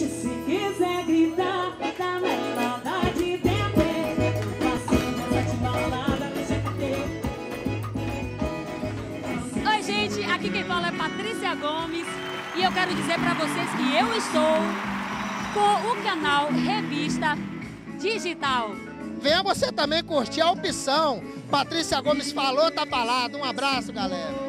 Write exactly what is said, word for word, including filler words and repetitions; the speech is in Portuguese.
gente, se quiser gritar, tá na igualdade de ter. Passando essa balada no G P. Oi, gente, aqui quem fala é Patrícia Gomes e eu quero dizer pra vocês que eu estou com o canal Revista Digital. Venha você também curtir a opção. Patrícia Gomes falou, tá falado. Um abraço, galera.